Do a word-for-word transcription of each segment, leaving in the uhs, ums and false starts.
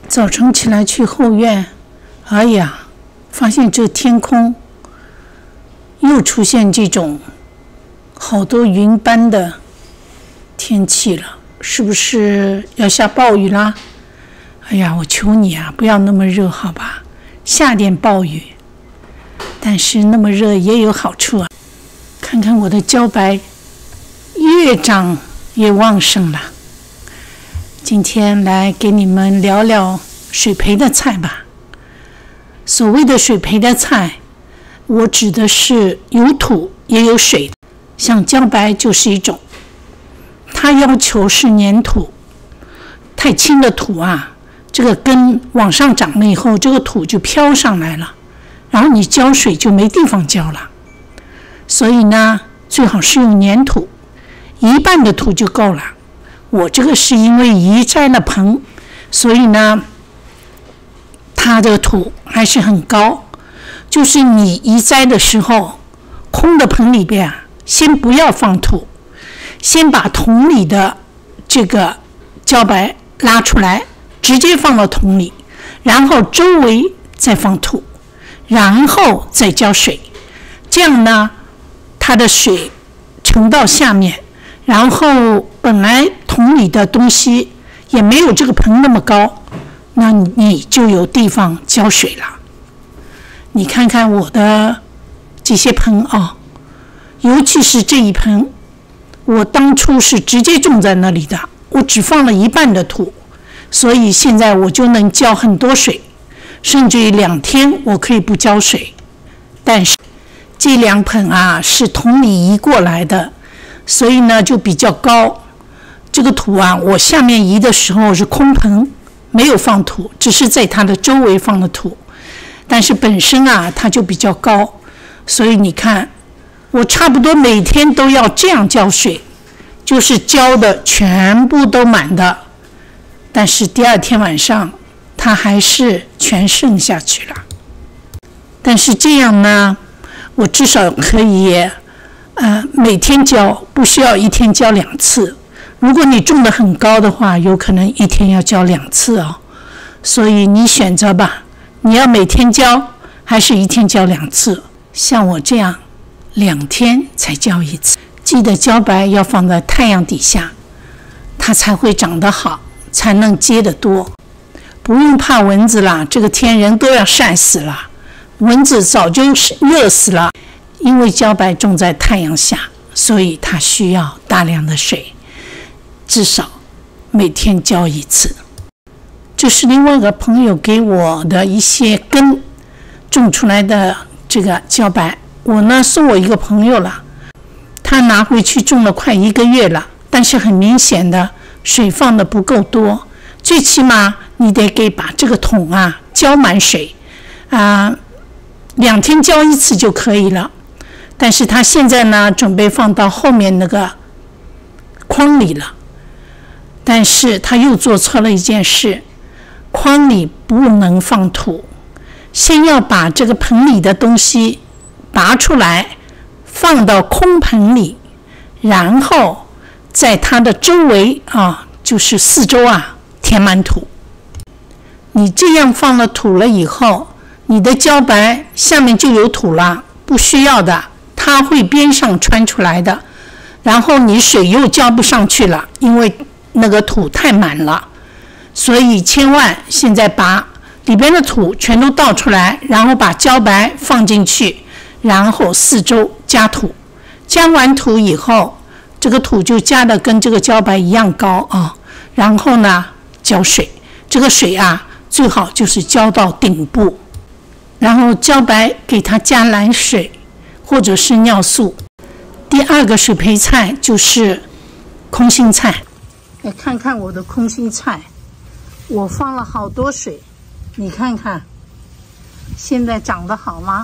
早晨起来去后院，哎呀，发现这天空又出现这种好多云般的天气了，是不是要下暴雨啦？哎呀，我求你啊，不要那么热好吧，下点暴雨。但是那么热也有好处啊，看看我的茭白越长越旺盛了。今天来给你们聊聊水培的菜吧。所谓的水培的菜，我指的是有土也有水，像茭白就是一种，它要求是粘土，太轻的土啊，这个根往上长了以后，这个土就飘上来了，然后你浇水就没地方浇了。所以呢，最好是用粘土，一半的土就够了。我这个是因为移栽了棚，所以呢，它的土还是很高。就是你移栽的时候，空的盆里边啊，先不要放土，先把桶里的这个茭白拉出来，直接放到桶里，然后周围再放土，然后再浇水。这样呢，它的水沉到下面，然后本来桶里的东西也没有这个盆那么高，那你就有地方浇水了。你看看我的这些盆啊，尤其是这一盆，我当初是直接种在那里的，我只放了一半的土，所以现在我就能浇很多水，甚至于两天我可以不浇水。但是这两盆啊是桶里移过来的，所以呢就比较高。这个土啊，我下面移的时候是空盆，没有放土，只是在它的周围放了土。但是本身啊，它就比较高，所以你看，我差不多每天都要这样浇水，就是浇的全部都满的。但是第二天晚上，它还是全渗下去了。但是这样呢，我至少可以，呃，每天浇，不需要一天浇两次。如果你种得很高的话，有可能一天要浇两次哦。所以你选择吧，你要每天浇，还是一天浇两次？像我这样，两天才浇一次。记得茭白要放在太阳底下，它才会长得好，才能结得多。不用怕蚊子啦，这个天人都要晒死了，蚊子早就热死了。因为茭白种在太阳下，所以它需要大量的水，至少每天浇一次。这是另外一个朋友给我的一些根种出来的这个茭白，我呢送我一个朋友了，他拿回去种了快一个月了，但是很明显的水放的不够多，最起码你得给把这个桶啊浇满水啊、呃，两天浇一次就可以了。但是他现在呢准备放到后面那个筐里了，但是他又做错了一件事，筐里不能放土，先要把这个盆里的东西拔出来放到空盆里，然后在它的周围啊，就是四周啊填满土。你这样放了土了以后，你的茭白下面就有土了，不需要的它会边上穿出来的，然后你水又浇不上去了，因为那个土太满了。所以千万现在把里边的土全都倒出来，然后把茭白放进去，然后四周加土。加完土以后，这个土就加的跟这个茭白一样高啊。然后呢浇水，这个水啊最好就是浇到顶部，然后茭白给它加蓝水或者是尿素。第二个水培菜就是空心菜。来看看我的空心菜，我放了好多水，你看看现在长得好吗？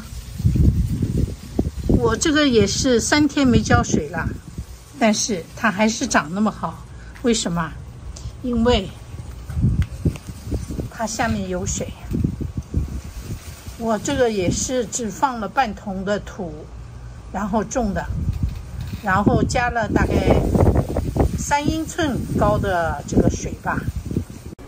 我这个也是三天没浇水了，但是它还是长那么好。为什么？因为它下面有水。我这个也是只放了半桶的土，然后种的，然后加了大概三英寸高的这个水吧。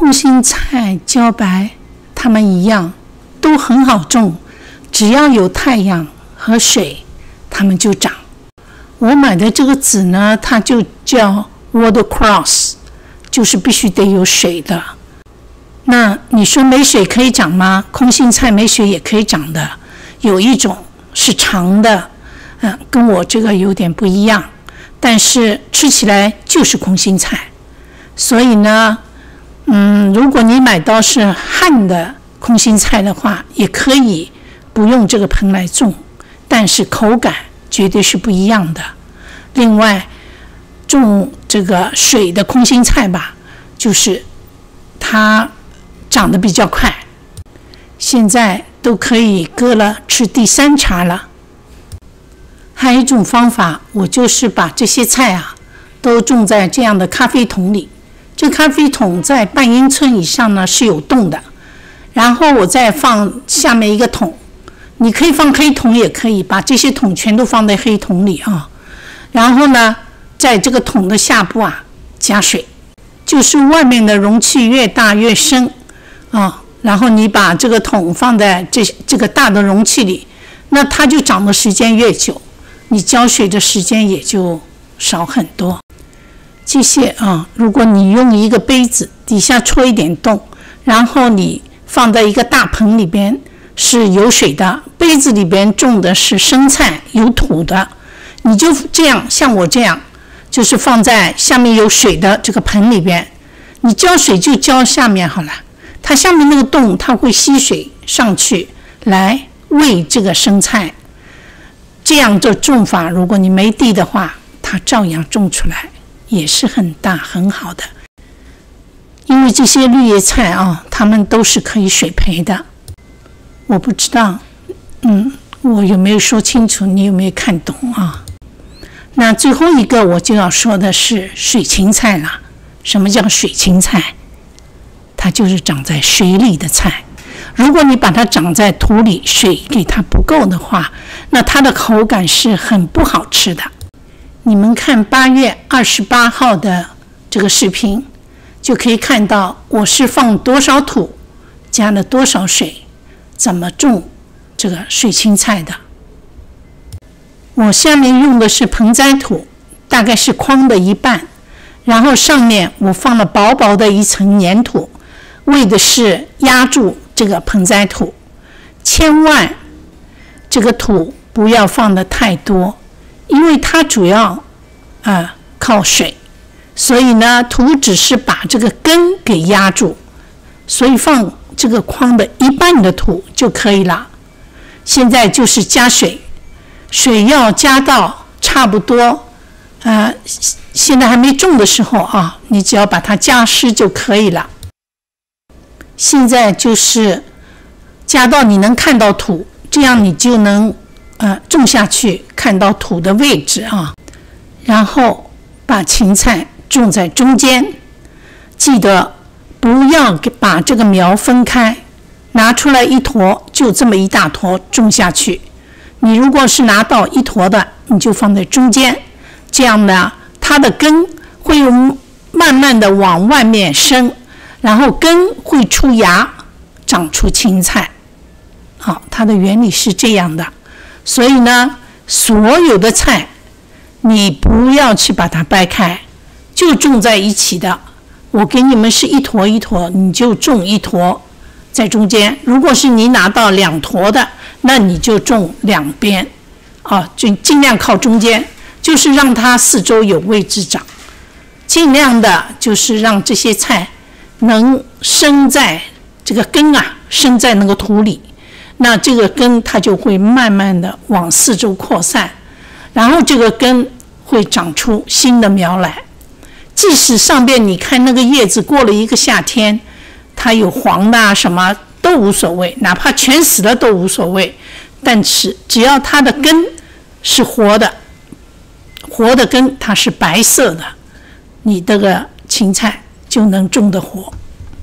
空心菜、茭白，它们一样，都很好种，只要有太阳和水，它们就长。我买的这个籽呢，它就叫 watercress， 就是必须得有水的。那你说没水可以长吗？空心菜没水也可以长的，有一种是长的，嗯，跟我这个有点不一样，但是吃起来就是空心菜。所以呢，嗯，如果你买到是旱的空心菜的话，也可以不用这个盆来种，但是口感绝对是不一样的。另外，种这个水的空心菜吧，就是它长得比较快，现在都可以割了吃第三茬了。还有一种方法，我就是把这些菜啊都种在这样的咖啡桶里。这咖啡桶在半英寸以上呢是有洞的，然后我再放下面一个桶，你可以放黑桶也可以，把这些桶全都放在黑桶里啊。然后呢，在这个桶的下部啊加水，就是外面的容器越大越深啊。然后你把这个桶放在这这个大的容器里，那它就长的时间越久，你浇水的时间也就少很多。这些啊，如果你用一个杯子底下戳一点洞，然后你放在一个大盆里边是有水的，杯子里边种的是生菜有土的，你就这样像我这样，就是放在下面有水的这个盆里边，你浇水就浇下面好了，它下面那个洞它会吸水上去来喂这个生菜。这样的种法，如果你没地的话，它照样种出来也是很大很好的。因为这些绿叶菜啊，它们都是可以水培的。我不知道，嗯，我有没有说清楚？你有没有看懂啊？那最后一个我就要说的是水芹菜了。什么叫水芹菜？它就是长在水里的菜。如果你把它长在土里，水给它不够的话，那它的口感是很不好吃的。你们看八月二十八号的这个视频，就可以看到我是放多少土，加了多少水，怎么种这个水芹菜的。我下面用的是盆栽土，大概是筐的一半，然后上面我放了薄薄的一层粘土，为的是压住这个盆栽土。千万这个土不要放的太多，因为它主要啊、呃、靠水，所以呢土只是把这个根给压住，所以放这个筐的一半的土就可以了。现在就是加水，水要加到差不多呃现在还没种的时候啊，你只要把它加湿就可以了。现在就是加到你能看到土，这样你就能呃种下去，看到土的位置啊。然后把芹菜种在中间，记得不要把这个苗分开，拿出来一坨，就这么一大坨种下去。你如果是拿到一坨的，你就放在中间，这样呢它的根会慢慢的往外面伸，然后根会出芽，长出芹菜。好，它的原理是这样的。所以呢，所有的菜你不要去把它掰开，就种在一起的。我给你们是一坨一坨，你就种一坨在中间。如果是你拿到两坨的，那你就种两边，啊，就尽量靠中间，就是让它四周有位置长，尽量的就是让这些菜能生在这个根啊，生在那个土里。那这个根它就会慢慢的往四周扩散，然后这个根会长出新的苗来。即使上边你看那个叶子过了一个夏天，它有黄的啊什么都无所谓，哪怕全死了都无所谓。但是只要它的根是活的，活的根它是白色的，你这个芹菜就能种得活。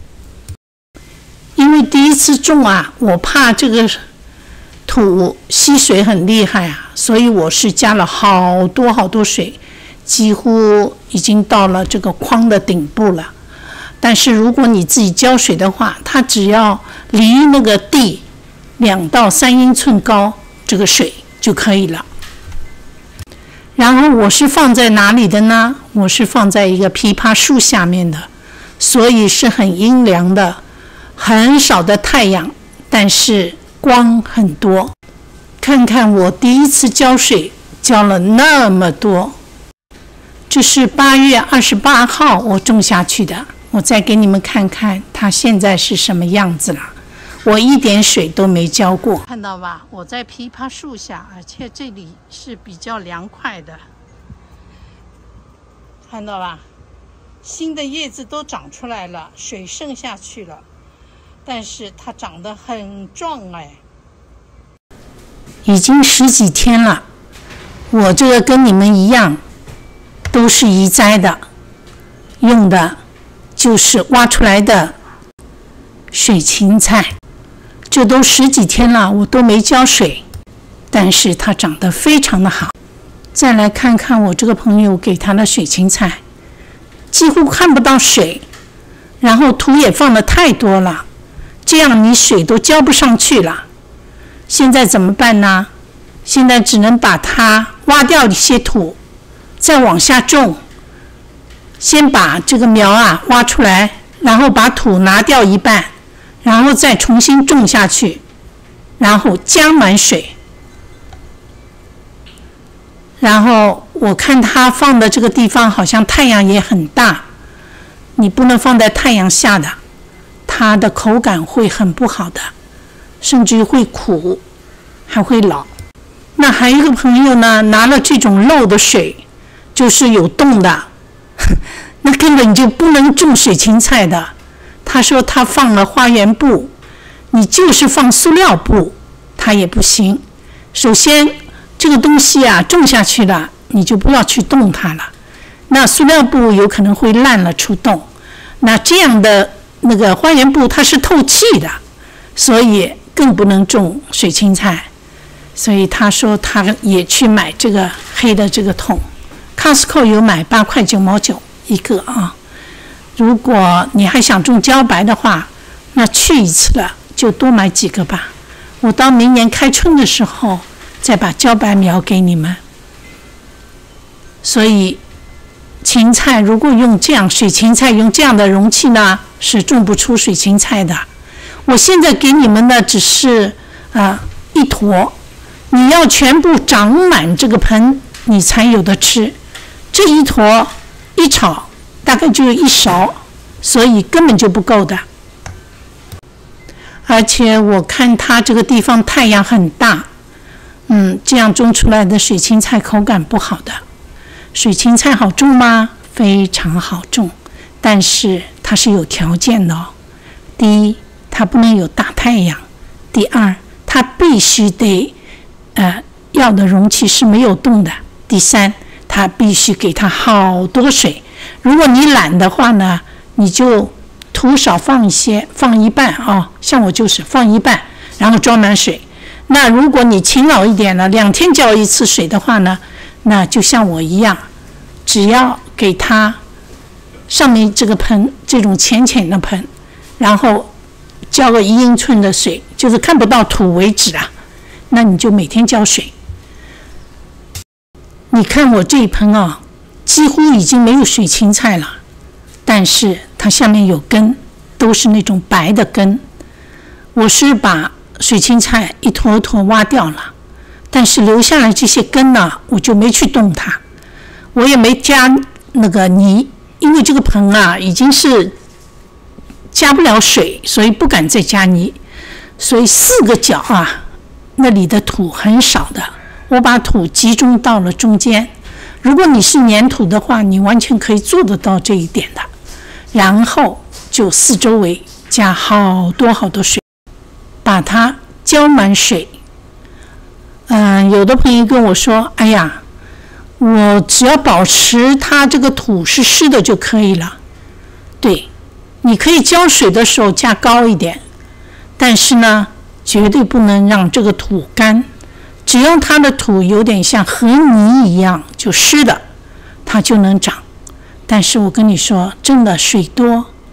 因为第一次种啊，我怕这个土吸水很厉害啊，所以我是加了好多好多水，几乎已经到了这个筐的顶部了。 但是如果你自己浇水的话，它只要离那个地两到三英寸高，这个水就可以了。然后我是放在哪里的呢？我是放在一个枇杷树下面的，所以是很阴凉的，很少的太阳，但是光很多。看看我第一次浇水浇了那么多，这是八月二十八号我种下去的。我再给你们看看它现在是什么样子了。我一点水都没浇过，看到吧？我在枇杷树下，而且这里是比较凉快的，看到吧？新的叶子都长出来了，水渗下去了，但是它长得很壮哎。已经十几天了，我这个跟你们一样，都是移栽的，用的就是挖出来的水芹菜。这都十几天了，我都没浇水，但是它长得非常的好。再来看看我这个朋友给他的水芹菜，几乎看不到水，然后土也放的太多了，这样你水都浇不上去了。现在怎么办呢？现在只能把它挖掉一些土，再往下种。先把这个苗啊挖出来，然后把土拿掉一半，然后再重新种下去，然后加满水。然后我看它放的这个地方好像太阳也很大，你不能放在太阳下的，它的口感会很不好的，甚至会苦，还会老。那还有一个朋友呢，拿了这种漏的水，就是有洞的，那根本就不能种水芹菜的。他说他放了花园布，你就是放塑料布，它也不行。首先，这个东西啊种下去了，你就不要去动它了。那塑料布有可能会烂了出洞。那这样的那个花园布它是透气的，所以更不能种水芹菜。所以他说他也去买这个黑的这个桶 ，Costco 有买八块九毛九一个啊。如果你还想种茭白的话，那去一次了就多买几个吧。我到明年开春的时候再把茭白苗给你们。所以芹菜如果用这样水芹菜用这样的容器呢，是种不出水芹菜的。我现在给你们的只是啊、呃、一坨，你要全部长满这个盆，你才有的吃。这一坨一炒大概就一勺，所以根本就不够的。而且我看它这个地方太阳很大，嗯，这样种出来的水芹菜口感不好的。水芹菜好种吗？非常好种，但是它是有条件的哦。第一，它不能有大太阳；第二，它必须得呃要的容器是没有洞的；第三，它必须给它好多水。如果你懒的话呢，你就土少放一些，放一半啊、哦，像我就是放一半，然后装满水。那如果你勤劳一点了，两天浇一次水的话呢，那就像我一样，只要给它上面这个盆这种浅浅的盆，然后浇个一英寸的水，就是看不到土为止啊，那你就每天浇水。你看我这一盆啊，几乎已经没有水芹菜了，但是它下面有根，都是那种白的根。我是把水芹菜一坨一坨挖掉了，但是留下来这些根呢，我就没去动它，我也没加那个泥，因为这个盆啊已经是加不了水，所以不敢再加泥。所以四个角啊，那里的土很少的，我把土集中到了中间。如果你是粘土的话，你完全可以做得到这一点的。然后就四周围加好多好多水，把它浇满水。嗯、呃，有的朋友跟我说：“哎呀，我只要保持它这个土是湿的就可以了。”对，你可以浇水的时候加高一点，但是呢，绝对不能让这个土干。只要它的土有点像河泥一样，就湿的，它就能长。但是我跟你说，真的水多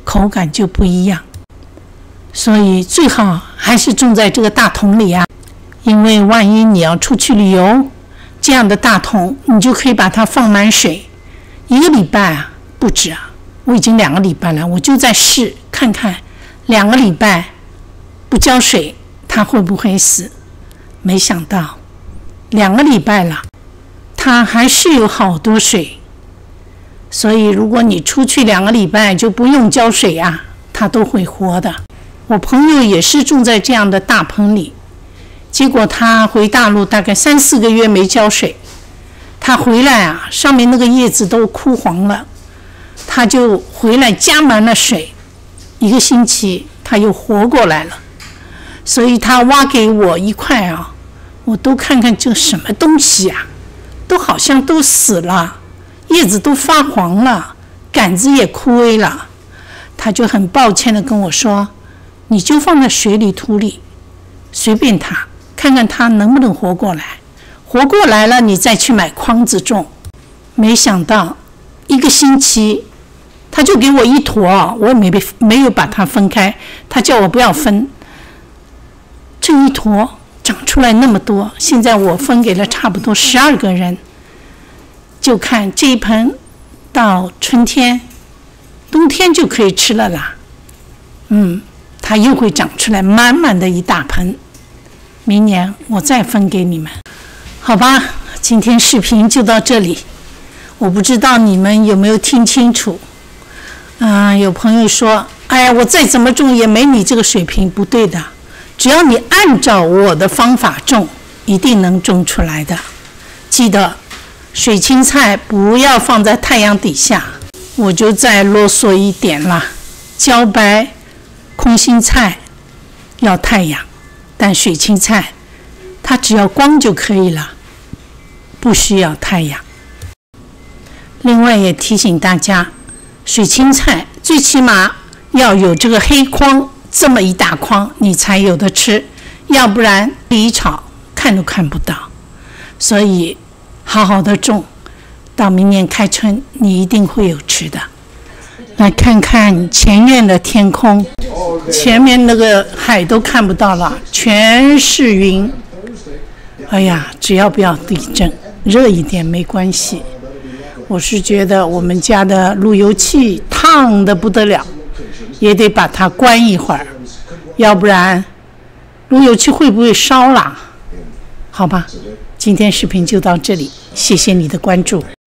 口感就不一样。所以最好还是种在这个大桶里啊，因为万一你要出去旅游，这样的大桶你就可以把它放满水，一个礼拜啊不止啊，我已经两个礼拜了，我就在试看看，两个礼拜不浇水它会不会死？没想到两个礼拜了，它还是有好多水。所以如果你出去两个礼拜就不用浇水啊，它都会活的。我朋友也是种在这样的大棚里，结果他回大陆大概三四个月没浇水，他回来啊，上面那个叶子都枯黄了，他就回来加满了水，一个星期他又活过来了。所以他挖给我一块啊，我都看看这什么东西啊，都好像都死了，叶子都发黄了，杆子也枯萎了。他就很抱歉地跟我说，你就放在水里土里，随便它，看看它能不能活过来，活过来了你再去买筐子种。没想到一个星期他就给我一坨，我也没没有把它分开，他叫我不要分，这一坨长出来那么多，现在我分给了差不多十二个人。就看这一盆到春天冬天就可以吃了啦。嗯，它又会长出来满满的一大盆，明年我再分给你们，好吧？今天视频就到这里，我不知道你们有没有听清楚。啊、呃，有朋友说，哎呀，我再怎么种也没你这个水平。不对的，只要你按照我的方法种，一定能种出来的。记得水青菜不要放在太阳底下，我就再啰嗦一点啦。茭白、空心菜要太阳，但水青菜它只要光就可以了，不需要太阳。另外也提醒大家，水青菜最起码要有这个黑筐，这么一大筐你才有的吃，要不然一炒看都看不到。所以好好的种，到明年开春你一定会有吃的。来看看前院的天空，前面那个海都看不到了，全是云。哎呀，只要不要地震，热一点没关系。我是觉得我们家的路由器烫得不得了，也得把它关一会儿，要不然路由器会不会烧啦？好吧，今天视频就到这里，谢谢你的关注。